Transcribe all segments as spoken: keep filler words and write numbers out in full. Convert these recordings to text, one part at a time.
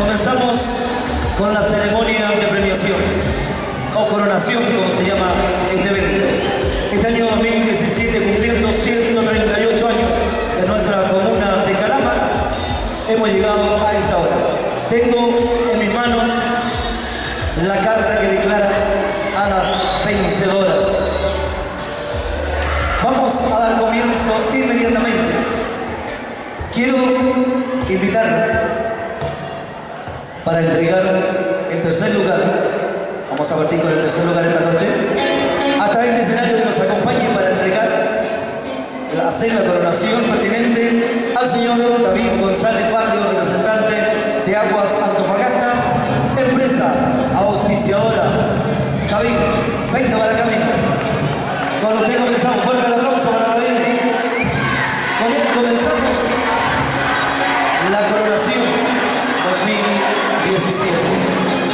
Comenzamos con la ceremonia de premiación o coronación, como se llama este evento. Este año dos mil diecisiete, cumpliendo ciento treinta y ocho años de nuestra comuna de Calama, hemos llegado a esta hora. Tengo en mis manos la carta que declara a las vencedoras. Vamos a dar comienzo inmediatamente. Quiero invitar para entregar el tercer lugar. Vamos a partir con el tercer lugar esta noche. Hasta este escenario que nos acompañe para entregar, hacer la coronación pertinente al señor David González Barrio, representante de Aguas Antofagasta, empresa auspiciadora. David, venga para acá mismo. Con usted comenzamos. Fuerte el aplauso para David. Con él comenzamos la coronación dos mil diecisiete.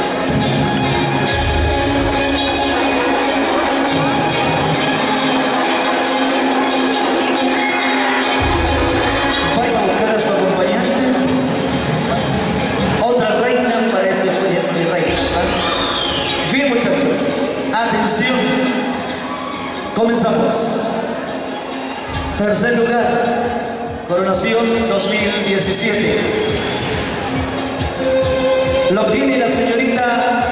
Atención, comenzamos. Tercer lugar, coronación dos mil diecisiete. Lo obtiene la señorita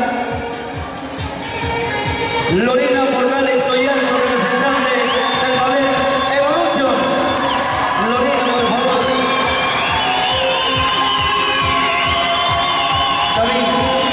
Lorena Portales Ollar, su representante del ballet Evolution. Lorena, por favor. David.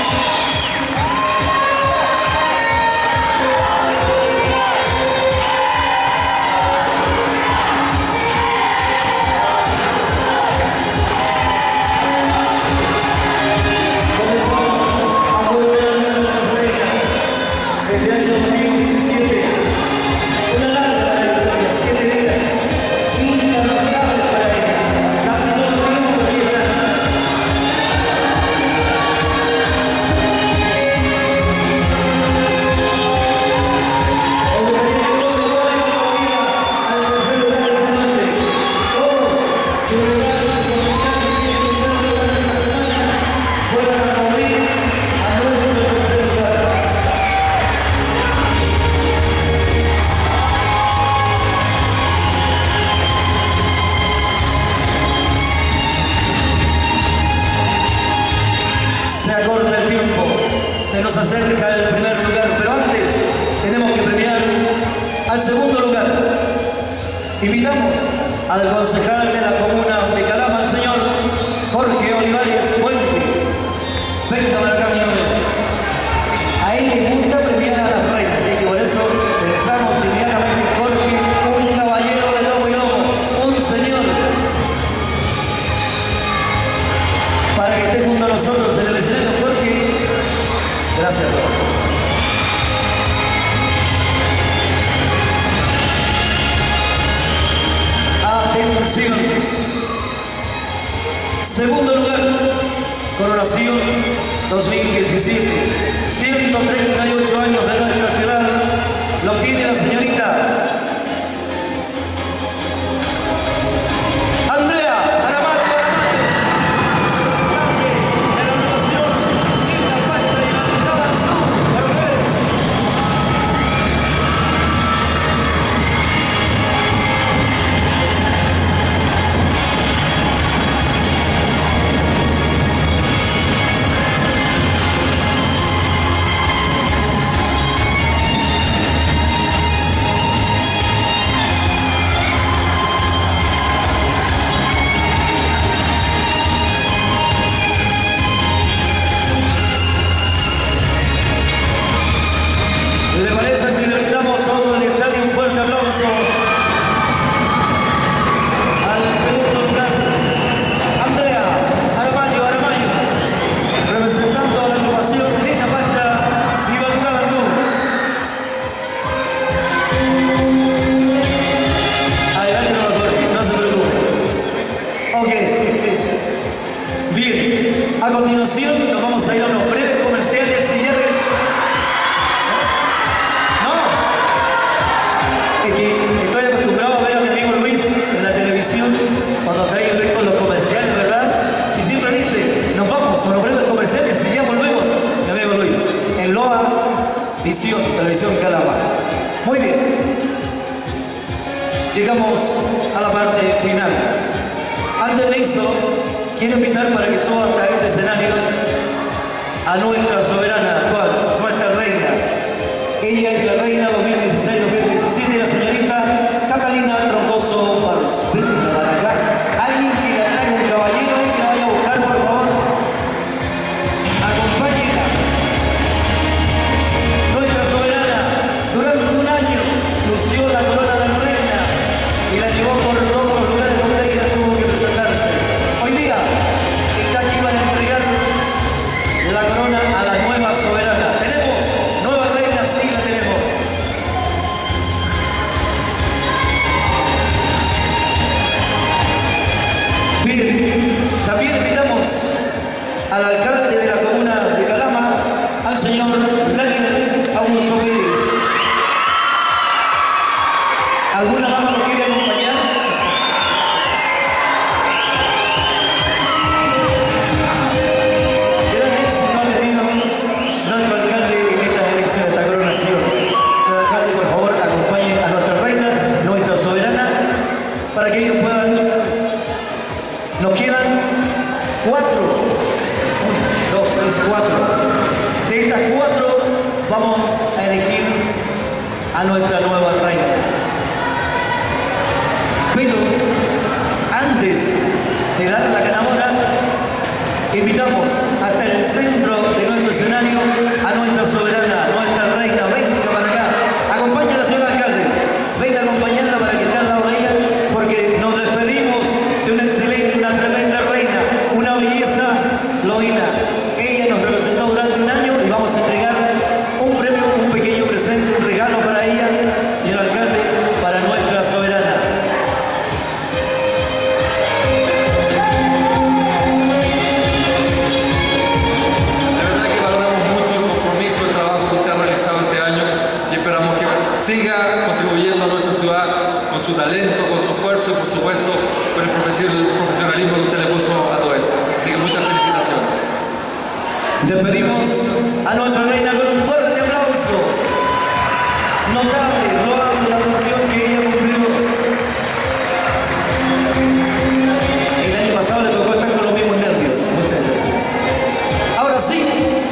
Nos acerca el primer lugar, pero antes tenemos que premiar al segundo lugar. Invitamos al concejal de la comuna de Calama, el señor Jorge Olivares Fuente. Venga para acá, mi hombre. A él le gusta premiar a las reinas, así que por eso pensamos inmediatamente en Jorge, un caballero de lomo y lomo, un señor, para que esté junto a nosotros en el escenario. Jorge, gracias. Atención. Segundo lugar, coronación dos mil diecisiete. ciento treinta y ocho años de nuestra ciudad. Lo tiene la señorita cuando está ahí con los comerciales, ¿verdad? Y siempre dice, nos vamos, nos vemos. Univisión, Televisión Calama. Muy bien. Llegamos a la parte final. Antes de eso, quiero invitar para que suba hasta este escenario a nuestra soberana actual, nuestra reina. Ella es la reina dos mil dieciséis dos mil diecisiete, la señorita Catalina Troncoso Barros. Venga para acá. Alguien que la traiga un caballero y que la vaya a buscar, por favor. Acompáñenla. Nuestra soberana, durante un año, lució la corona de la reina y la llevó por todos los lugares donde ella tuvo que presentarse. Hoy día está aquí para entregar la corona a la nueva soberana. ¿Tenemos nueva reina? Sí, la tenemos. Bien, también invitamos al alcalde de la comuna de Calama, al señor Daniel Augusto Pérez. ¿Alguna dama lo quiere acompañar? Gran éxito ha tenido nuestro alcalde en estas elecciones, esta coronación. Señor alcalde, por favor, acompañe a nuestra reina, nuestra soberana, para que ellos puedan. Nos quedan cuatro. Uno, dos, tres, cuatro. De estas cuatro vamos a elegir a nuestra nueva reina. Pero antes de dar la ganadora, invitamos hasta el centro de nuestro escenario a nuestra soberana, nuestra reina. Venga para acá. Acompaña a la señora alcalde. Venga a acompañarla para que esté al lado de ella, porque nos despedimos de una excelente, una tremenda reina, una belleza loína. Ella nos representó durante un año y vamos a entregar un premio, un pequeño presente, un regalo para ella, señor alcalde, para nuestra soberana. La verdad que valoramos mucho el compromiso, el trabajo que usted ha realizado este año y esperamos que siga contribuyendo a nuestra ciudad con su talento, con su esfuerzo y por supuesto con el profesionalismo que usted le puso a todo esto. Así que muchas felicitaciones. Despedimos a nuestra reina con un fuerte aplauso. Notable, loable la función que ella cumplió. El año pasado le tocó estar con los mismos nervios. Muchas gracias. Ahora sí,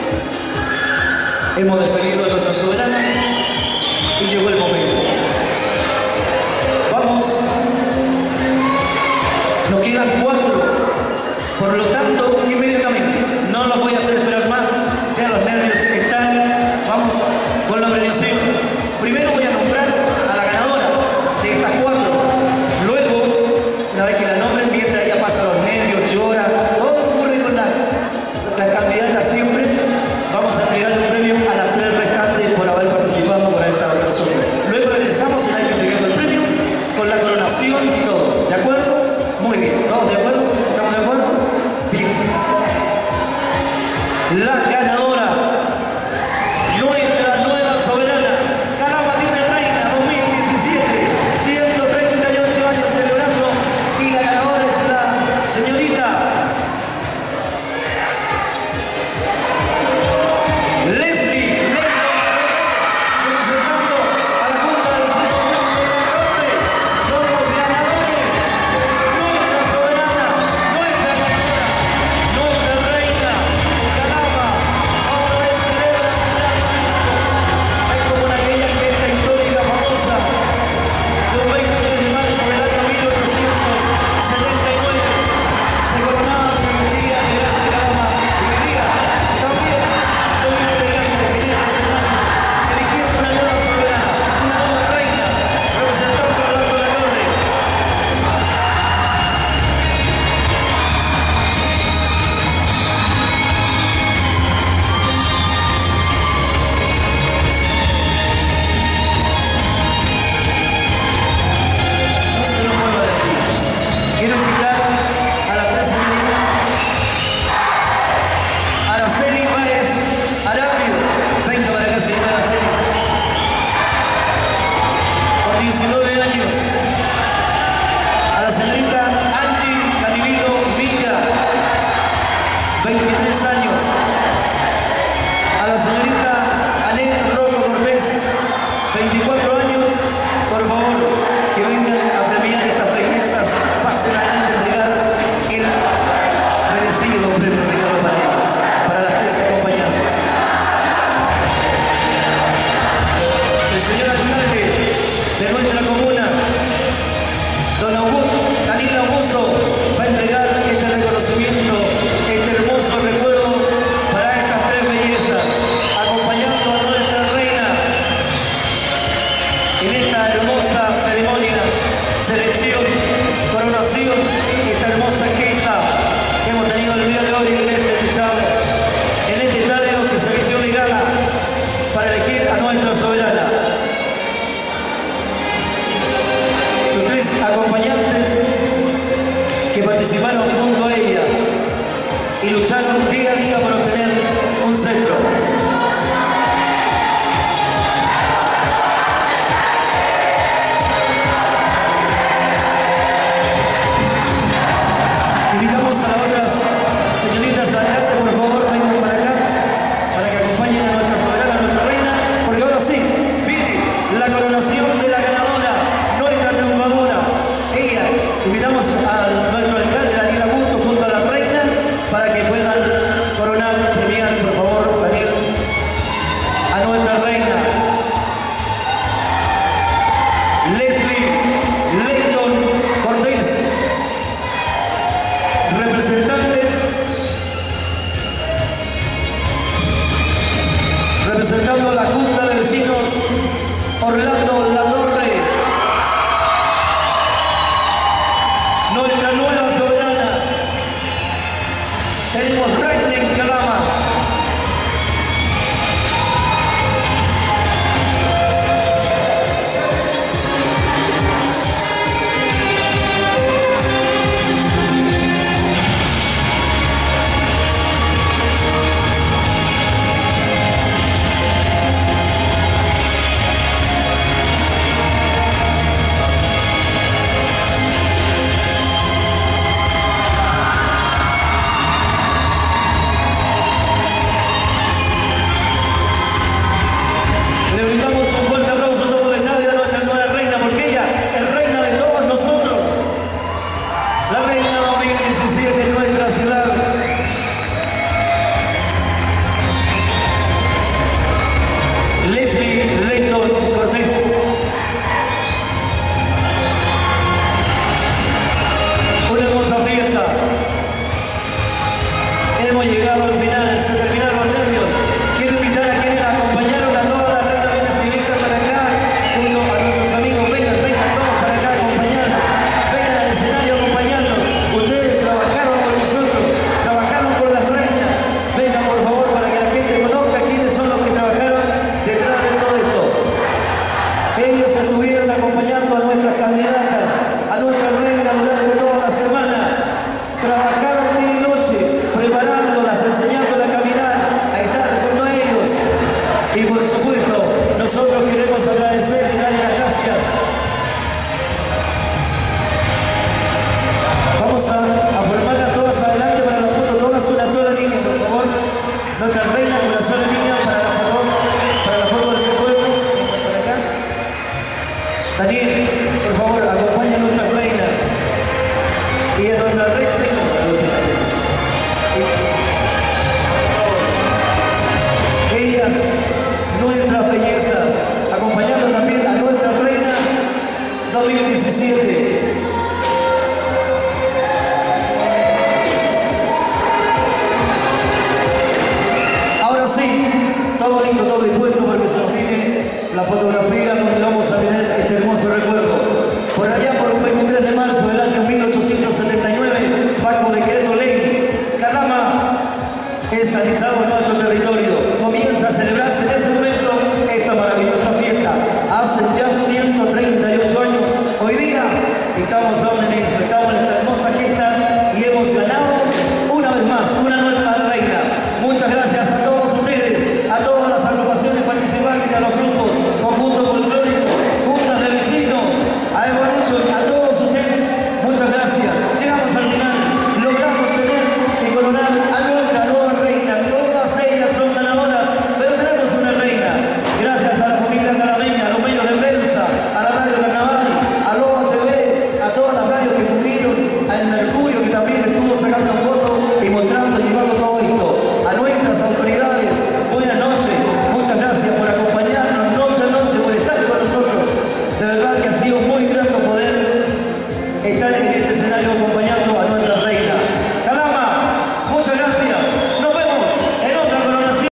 hemos despedido a nuestra soberana y llegó el momento. Vamos. Nos quedan cuatro. Por lo tanto, inmediatamente, no los voy a hacer esperar más, ya los nervios están. Vamos con la premiación. Primero voy a nombrar a la ganadora de estas cuatro. Luego, una vez que la nombren, mientras ella pasa los nervios, llora, todo ocurre con la, la candidata siempre, vamos a entregar un premio a las tres restantes por haber participado, por haber estado con nosotros. Luego regresamos y hay que entregar el premio con la coronación y todo. ¿De acuerdo? Muy bien. ¿Todos de acuerdo? ¿Estamos de acuerdo? Bien. La ganadora, nuestra nueva soberana, Calama tiene reina dos mil diecisiete, ciento treinta y ocho años celebrando, y la ganadora es la señorita Leslie Leiva, representando a la Junta de Norte. Somos ganadores. Nuestra soberana, nuestra ganadora, nuestra reina, Calama, otra vez celebra un gran momento. Es como en aquella fiesta histórica famosa de un veintitrés de marzo del año mil ochocientos setenta y nueve. Se coronaba, se vendía el gran Calama, y hoy día también soy un integrante en este escenario, eligiendo una nueva soberana, una nueva reina, representando a Orlando La Torre. No se lo mueva de aquí. Quiero invitar a las tres señoritas. Araceli Báez Arapio. Venga para acá, señora Araceli. Con diecinueve años. A la señorita Angie Canivilo Villa. veintitrés años. A la señorita Anet Rocco Cortés. día a día para obtener un cetro. Invitamos a las otras señoritas adelante, por favor, vengan para acá, para que acompañen a nuestra soberana, a nuestra reina, porque ahora sí, viene la coronación de la ganadora, nuestra triunfadora. Ella, invitamos a nuestro alcalde Daniel Augusto junto a la reina para que puedan coronar, premiar, por favor, Daniel, a nuestra reina. Leslie Leighton Cortés, representante, representando a la Junta de Vecinos Orlando La Torre, nuestra nueva soberana. Tenemos reina en Calama. Le brindamos un fuerte aplauso a todo el estadio a nuestra nueva reina, porque ella es reina de todos nosotros. La reina dos mil diecisiete en nuestra ciudad. Leslie Leighton Cortés. Una hermosa fiesta. Hemos llegado al final, se terminaron los nervios. Quiero invitar a quienes la acompañaron, a todas las reinas venecianistas para acá, junto a nuestros amigos. Vengan, vengan todos para acá a acompañarnos. Vengan al escenario a acompañarnos. Ustedes trabajaron con nosotros, trabajaron con las reinas. Vengan por favor para que la gente conozca quiénes son los que trabajaron detrás de todo esto. Ellos estuvieron acompañando a nuestras candidatas, a nuestra reina durante toda la semana. Trabajaron día y noche, preparándolas, enseñándolas a caminar, a estar junto a ellos. Y por supuesto, nosotros queremos agradecer y darle las gracias. Vamos a, a formarlas todas adelante para la foto, todas una sola línea, por favor. Nuestra reina con una sola línea para la foto, para la foto del pueblo. Para acá. Daniel, por favor, acompaña a nuestra reina. Y a nuestra reina. Ellas, nuestras bellezas, acompañando también a nuestra reina dos mil diecisiete. Ahora sí, todo lindo, todo dispuesto porque se nos viene la fotografía donde vamos a tener este hermoso recuerdo. Por allá, por un veintitrés de marzo del año mil ochocientos setenta y nueve, bajo decreto ley, Calama es anexado en nuestro territorio. Comienza a celebrarse en ese momento esta maravillosa fiesta. Hace ya ciento treinta y ocho años. Hoy día estamos a